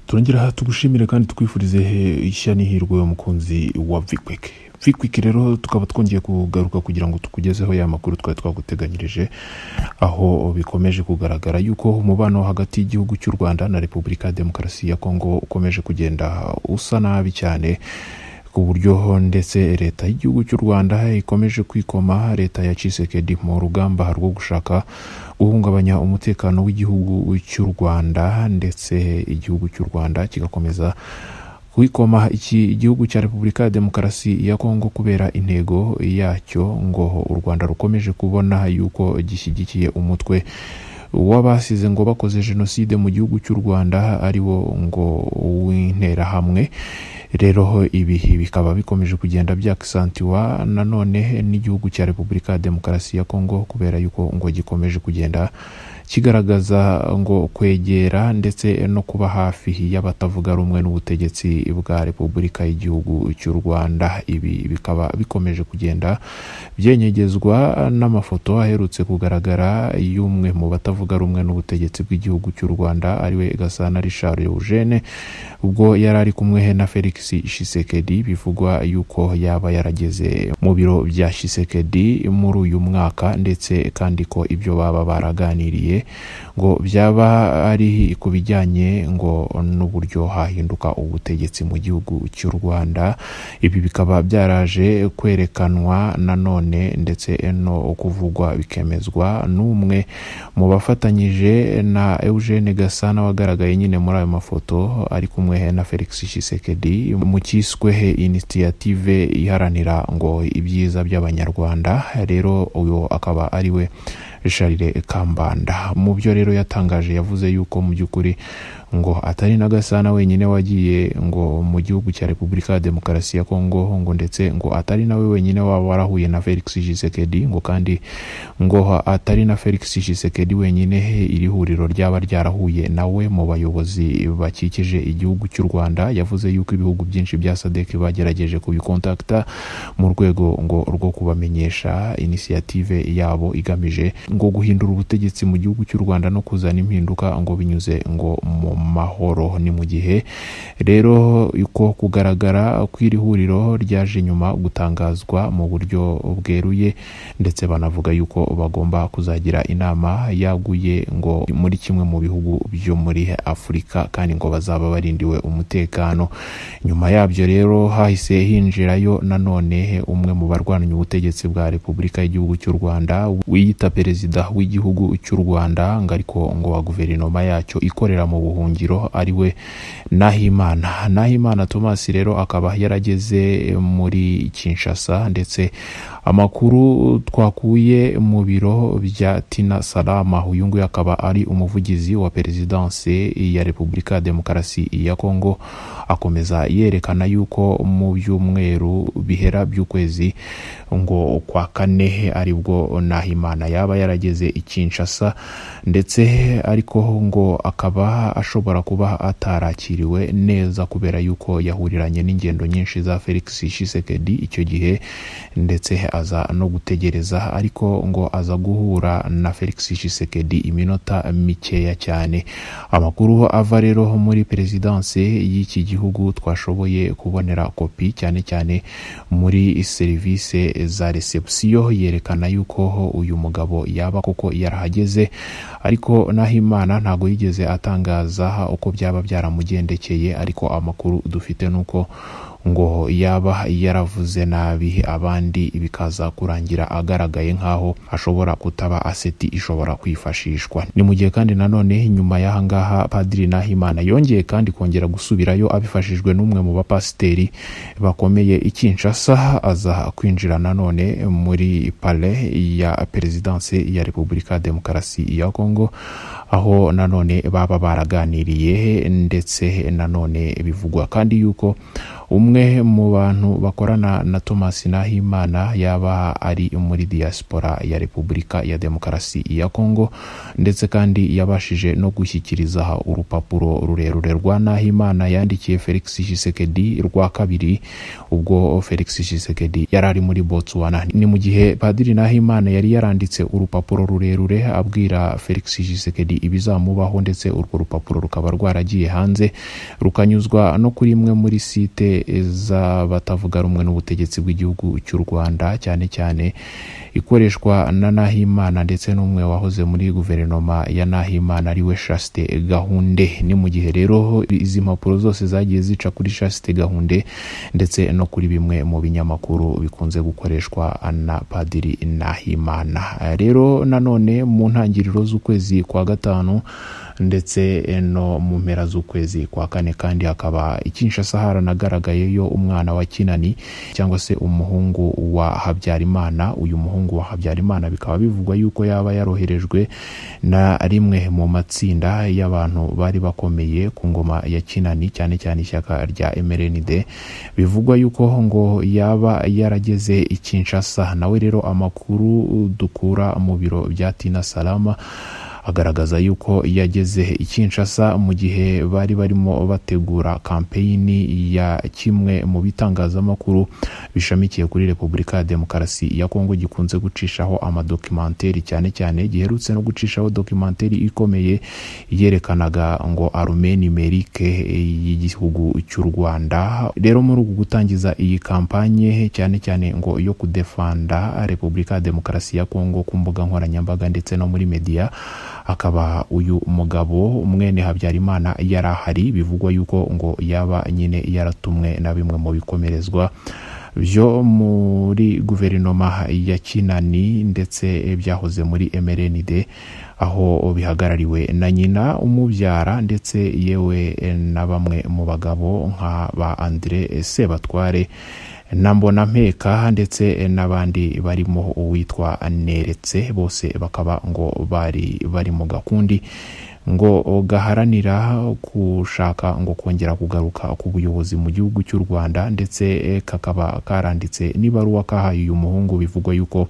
turongera tugushimire kandi tukwifurize ishya n'ihirwe umukunzi wa Vikwik rero tukaba twongeye kugaruka kugira ngo tukugezeho ya makuru twari twaguteganyirije, aho bikomeje kugaragara yuko umubano hagati y'igihugu cy'u Rwanda na Repubulika ya Demokarasi ya Kongo ukomeje kugenda usa nabi cyane, ku buryo ndetse leta y'igihugu cy'u Rwanda ikomeje kwikoma leta ya Tshisekedi mu rugamba rwo gushaka guhungabanya umutekano w'igihugu cy'u Rwanda, ndetse igihugu cy'u Rwanda kigakomeza kwikoma iki gihugu cya Repubulika ya Demokarasi ya Kongo kubera intego yacyo ngo u Rwanda rukomeje kubona yuko gishyigikiye umutwe wabasize ngo bakoze jenoside mu gihugu cy'u Rwanda ari wo ngo w'interahamwe. Rero ibi bikaba bikomeje kugenda byaksantiwa nanone n'igihugu cya Repubulika ya Demokarasi ya Kongo kubera yuko ngo gikomeje kugenda kigaragaza ngo kwegera ndetse no kuba hafi y'abatavuga rumwe n'ubutegetsi bwa Repubulika y'igihugu cy'u Rwanda. Ibi bikaba bikomeje kugenda byenyegezwa n'amafoto aherutse kugaragara y'umwe mu batavuga rumwe n'ubutegetsi bw'igihugu cy'u Rwanda ariwe Gasana Richard Eugene, ubwo yarari kumwe na Felix Tshisekedi. Bivugwa yuko yaba yarageze mu biro bya Tshisekedi muri uyu mwaka, ndetse kandi ko ibyo baba baraganiriye ngo byaba ari ku bijyanye ngo n'uburyo hahinduka ubutegetsi mu gihugu cy'u Rwanda. Ibi bikaba byaraje kwerekanwa nanone ndetse no kuvugwa bikemezwa n'umwe mu bafatanyije na Eugene Gasana wagaragaye nyine muri ayo mafoto ari kumwe na Felix Tshisekedi mu cyiswe initiative iharanira ngo ibyiza by'abanyarwanda. Rero uyu akaba ariwe Charles Kambanda. Mu byo rero yatangaje yavuze yuko mu by'ukuri ngo atari na Gasana wenyine wagiye ngo mu gihugu cya Repubulika ya Demokarasi ya Kongo, ngo ndetse ngo atari nawe wenyine waba warahuye na Felix Tshisekedi, ngo kandi ngo atari na Felix Tshisekedi wenyine iri huriro ryaba ryarahuye nawe mu bayobozi bakikije igihugu cy'u Rwanda. Yavuze yuko ibihugu byinshi bya SADC bagerageje kubikontakta mu rwego ngo rwo kubamenyesha initiative yabo igamije ngo guhindura ubutegetsi mu gihugu cy'u Rwanda no kuzana impinduka ngo binyuze ngo mu mahoro. Ni mu gihe rero uko kugaragara kw'iri huriro ryaje nyuma gutangazwa mu buryo bweruye, ndetse banavuga yuko bagomba kuzagira inama yaguye ngo muri kimwe mu bihugu byo muri Afurika, kandi ngo bazaba barindiwe umutekano. Nyuma yabyo rero hahise hinjirayo nanone umwe mu barwanya ubutegetsi bwa Repubulika y'igihugu cy'u Rwanda wiyita perezida w'igihugu cy'u Rwanda, ngo ariko ngo wa guverinoma yacyo ikorera mu buhungiro ariwe Nahimana Thomas. Rero akaba yarageze muri Kinshasa, ndetse amakuru twakuye mu biro bya Tina Salama, uyu nguyu akaba ari umuvugizi wa Perezidanse ya Repubulika ya Demokarasi ya Kongo, akomeza yerekana yuko mu byumweru bihera by'ukwezi ngo kwa kane aribwo Nahimana yaba yarageze i Kinshasa, ndetse ariko ngo akaba ashobora kuba atarakiriwe neza kubera yuko yahuriranye n'ingendo nyinshi za Felix Tshisekedi icyo gihe, ndetse aza no gutegereza, ariko ngo aza guhura na Felix Tshisekedi iminota mikeya cyane. Amakuru ava rero muri Perezidanse y'iki gihugu twashoboye kubonera kopi cyane cyane muri serivisi za reception, yerekana yuko uyu mugabo yaba koko yarahageze, ariko Nahimana ntago yigeze atangaza uko byaba byaramugendekeye. Ariko amakuru dufite nuko ngo yaba yaravuze nabi abandi bikaza kurangira agaragaye nkaho ashobora kutaba aseti ishobora kwifashishwa. Ni mu gihe kandi nanone nyuma y'ahangaha Padiri Nahimana yongeye kandi kongera gusubirayo abifashijwe n'umwe mu bapasiteri bakomeye i Kinshasa, aza kwinjira nanone muri palais ya Perezidanse ya Repubulika ya Demokarasi ya Kongo, aho nanone baba baraganiriye, ndetse nanone bivugwa kandi yuko umwe umwe mu bantu bakorana na Thomas Nahimana yaba ari muri diaspora ya Repubulika ya Demokarasi ya Kongo, ndetse kandi yabashije no gushyikiriza urupapuro rurerure rwa Nahimana yandikiye Felix Tshisekedi rwa kabiri ubwo Felix Tshisekedi yarari muri Botswana. Ni mu gihe Padiri Nahimana yari yaranditse urupapuro rurerure abwira Felix Tshisekedi ibizamubaho, ndetse urwo rupapuro rukaba rwaragiye hanze rukanyuzwa no kuri imwe muri site z'abatavuga rumwe n'ubutegetsi bw'igihugu cy'u Rwanda, cyane cyane ikoreshwa na Nahimana ndetse n'umwe wahoze muri guverinoma ya Nahimana ariwe Chaste Gahunde. Ni mu gihe rero izi mpapuro zose zagiye zica kuri Chaste Gahunde ndetse no kuri bimwe mu binyamakuru bikunze gukoreshwa na Padiri Nahimana. Rero nanone mu ntangiriro z'ukwezi kwa gatanu ndetse no mu mpera z'ukwezi kwa kane kandi hakaba Kinshasa haranagaragayeyo umwana wa Kinani cyangwa se umuhungu wa Habyarimana. Uyu muhungu wa Habyarimana bikaba bivugwa yuko yaba yaroherejwe na rimwe mu matsinda y'abantu bari bakomeye ku ngoma ya Kinani, cyane cyane ishyaka rya MRND. Bivugwa yuko ngo yaba yarageze i Kinshasa. Nawe rero amakuru dukura mu biro bya Tina Salama agaragaza yuko yageze i Kinshasa mu gihe bari barimo bategura kampeyini ya kimwe mu bitangazamakuru bishamikiye kuri Repubulika ya Demokarasi ya Kongo gikunze gucishaho amadokumenteri, cyane cyane giherutse no gucishaho dokumenteri ikomeye yerekanaga ngo arme numerique y'igihugu cy'u Rwanda. Rero muri uku gutangiza iyi kampanye cyane cyane ngo yo kudefanda Repubulika ya Demokarasi ya Kongo ku mbuga nkoranyambaga ndetse no muri media, akaba uyu mugabo mwene Habyarimana yarahari. Bivugwa yuko ngo yaba nyine yaratumwe na bimwe mu bikomerezwa byo muri guverinoma ya Kinani ndetse byahoze muri MRND, aho bihagarariwe na nyina umubyara ndetse yewe na bamwe mu bagabo nka ba Andre Sebatware na Mbonampeka ndetse n'abandi barimo uwitwa Neretse. Bose bakaba ngo bari mu gakundi ngo gaharanira gushaka ngo kongera kugaruka ku buyobozi mu gihugu cy'u Rwanda, ndetse kakaba karanditse n'ibaruwa kahaye uyu muhungu. Bivugwa yuko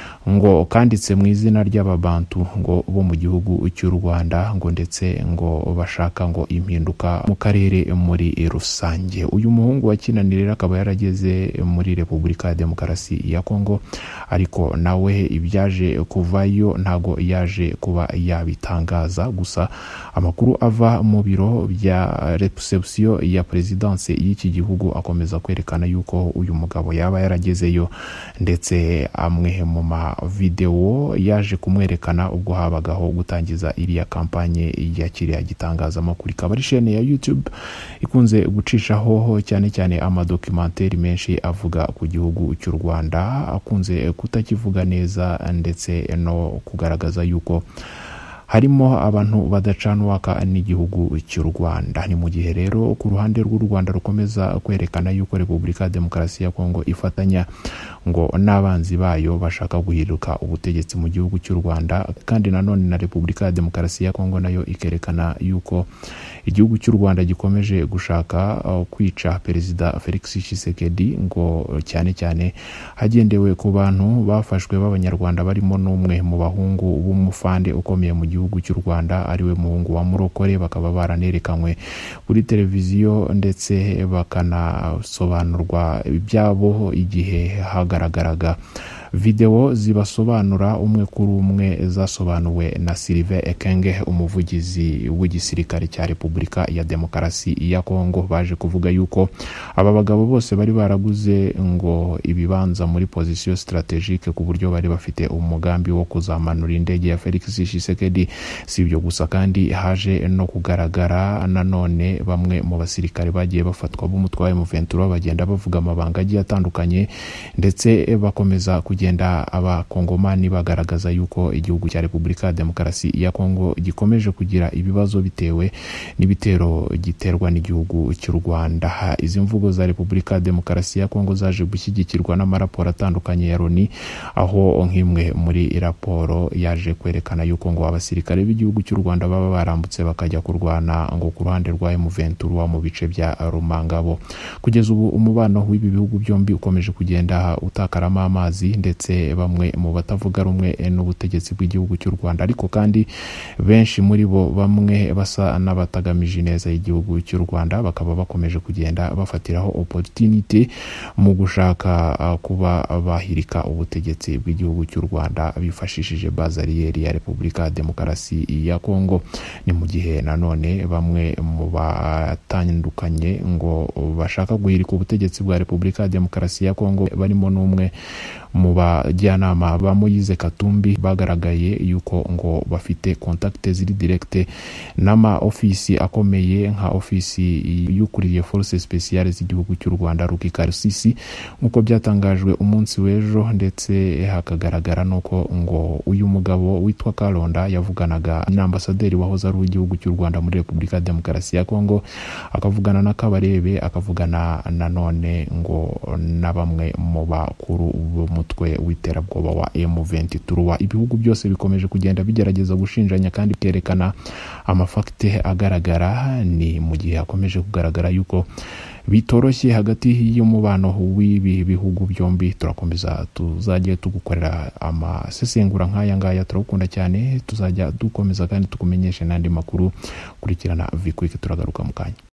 ngo kanditse mu izina ry'ababantu ngo bo mu gihugu cy'u Rwanda, ngo ndetse ngo bashaka ngo impinduka mu karere muri rusange. Uyu muhungu wa Kinani rero akaba yarageze muri Repubulika ya Demokarasi ya Kongo, ariko nawe ibyaje kuvayo ntago yaje kuba yabitangaza. Gusa amakuru ava mu biro bya reception ya presidence y'iki gihugu akomeza kwerekana yuko uyu mugabo yaba yaragezeyo, ndetse amwe mu video yaje kumwerekana ubwo habagaho gutangiza iriya kampanye ya kiriya gitangazamakuru. Ikaba ari chaîne ya YouTube ikunze gucishaho cyane cyane amadokumenteri menshi avuga ku gihugu cy'u Rwanda, akunze kutakivuga neza ndetse no kugaragaza yuko harimo abantu badacanwaka n'igihugu cy'u Rwanda. Ni mu gihe rero ku ruhande rw'u Rwanda rukomeza kwerekana yuko Repubulika ya Demokarasi ya Kongo ifatanya ngo n'abanzi bayo bashaka guhinduka ubutegetsi mu gihugu cy'u Rwanda, kandi nanone na Repubulika ya Demokarasi ya Kongo nayo ikerekana yuko igihugu cy'u Rwanda gikomeje gushaka kwica Perezida Felix Tshisekedi, ngo cyane cyane hagendewe ku bantu bafashwe b'Abanyarwanda barimo n'umwe mu bahungu b'umufande ukomeye mu gihugu cy'u Rwanda ariwe muhungu wa Murokore. Bakaba baranerekanywe kuri televiziyo ndetse bakanasobanurwa ibyabo igihe hagaragaraga video zibasobanura umwe kuri umwe zasobanuwe na Sylvain Ekenge, umuvugizi w'igisirikare cya Repubulika ya Demokarasi ya Kongo. Baje kuvuga yuko aba bagabo bose bari baraguze ngo ibibanza muri position strategique ku buryo bari bafite umugambi wo kuzamanura indege ya Felix Tshisekedi. Si ibyo gusa kandi haje no kugaragara nanone bamwe mu basirikare bagiye bafatwa b'umutwaye mu Ventura bagenda bavuga amabanga agiye atandukanye, ndetse bakomeza kugenda kugenda abakongomani bagaragaza yuko igihugu cya Repubulika ya Demokarasi ya Kongo gikomeje kugira ibibazo bitewe n'ibitero giterwa n'igihugu cy'u Rwanda. Izi mvugo za Repubulika ya Demokarasi ya Kongo zaje gushyigikirwa n'amaraporo atandukanye ya Loni, aho nk'imwe muri raporo yaje kwerekana yuko ngo abasirikare b'igihugu cy'u Rwanda baba barambutse bakajya kurwana ngo ku ruhande rwa M23 mu bice bya Rumangabo. Kugeza ubu umubano w'ibi bihugu byombi ukomeje kugenda utakarama amazi, ndetse bamwe mu batavuga rumwe n'ubutegetsi bw'igihugu cy'u Rwanda, ariko kandi benshi muri bo bamwe basa n'abatagamije neza igihugu cy'u Rwanda, bakaba bakomeje kugenda bafatiraho opportunity mu gushaka kuba bahirika ubutegetsi bw'igihugu cy'u Rwanda bifashishije bazariyeri ya Repubulika ya Demokarasi ya Kongo. Ni mu gihe nanone bamwe mu batandukanye ngo bashaka guhirika ubutegetsi bwa Repubulika ya Demokarasi ya Kongo, barimo n'umwe mu bajyanama ba Moise Katumbi bagaragaye yuko ngo bafite contacte ziri directe n'ama ofisi akomeye nka ofisi y'ukuriye force speciale z'igihugu cy'u Rwanda Ruki Karusisi, nkuko byatangajwe umunsi w'ejo, ndetse hakagaragara nuko ngo uyu mugabo witwa Kalonda yavuganaga n'ambasaderi wahoze ari w'igihugu cy'u Rwanda muri Repubulika ya Demokarasi ya Kongo, akavugana na Kabarebe, akavugana nanone ngo na bamwe mu bakuru b'umutwe w'iterabwoba wa M23. Ibihugu byose bikomeje kugenda bigerageza gushinjanya kandi bikerekana amafakte agaragara, ni mu gihe hakomeje kugaragara yuko bitoroshye hagati y'umubano w'ibi bihugu byombi. Turakomeza tuzajya tugukorera amasesengura nk'aya ngaya, turakunda cyane, tuzajya dukomeza kandi tukumenyeshe n'andi makuru. Kurikirana Vquick, turagaruka mu kanya.